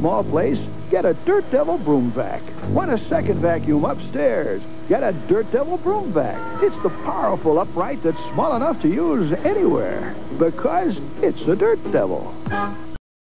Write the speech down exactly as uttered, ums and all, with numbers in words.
small place? Get a Dirt Devil Broom Vac. Want a second vacuum upstairs? Get a Dirt Devil Broom Vac. It's the powerful upright that's small enough to use anywhere because it's a Dirt Devil.